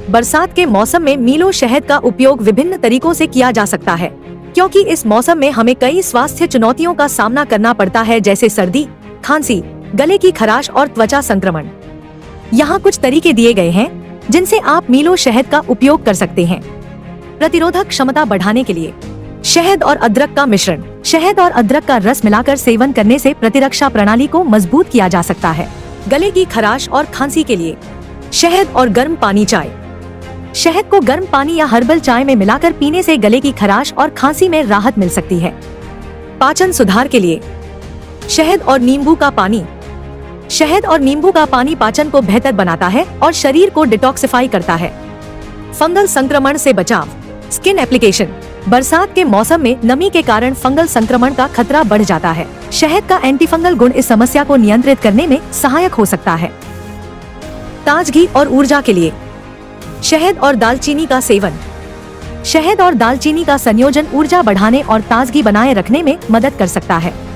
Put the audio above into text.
बरसात के मौसम में मीलो शहद का उपयोग विभिन्न तरीकों से किया जा सकता है, क्योंकि इस मौसम में हमें कई स्वास्थ्य चुनौतियों का सामना करना पड़ता है, जैसे सर्दी, खांसी, गले की खराश और त्वचा संक्रमण। यहाँ कुछ तरीके दिए गए हैं जिनसे आप मीलो शहद का उपयोग कर सकते हैं। प्रतिरोधक क्षमता बढ़ाने के लिए शहद और अदरक का मिश्रण। शहद और अदरक का रस मिलाकर सेवन करने से प्रतिरक्षा प्रणाली को मजबूत किया जा सकता है। गले की खराश और खांसी के लिए शहद और गर्म पानी चाय। शहद को गर्म पानी या हर्बल चाय में मिलाकर पीने से गले की खराश और खांसी में राहत मिल सकती है। पाचन सुधार के लिए शहद और नींबू का पानी। शहद और नींबू का पानी पाचन को बेहतर बनाता है और शरीर को डिटॉक्सिफाई करता है। फंगल संक्रमण से बचाव। Skin application. बरसात के मौसम में नमी के कारण फंगल संक्रमण का खतरा बढ़ जाता है। शहद का एंटीफंगल गुण इस समस्या को नियंत्रित करने में सहायक हो सकता है। ताजगी और ऊर्जा के लिए शहद और दालचीनी का सेवन। शहद और दालचीनी का संयोजन ऊर्जा बढ़ाने और ताजगी बनाए रखने में मदद कर सकता है।